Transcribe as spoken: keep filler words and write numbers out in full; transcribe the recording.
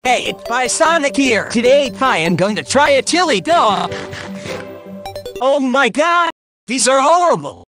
Hey, it's Pie Sonic here. Today, I am going to try a chili dog. Oh my god, these are horrible.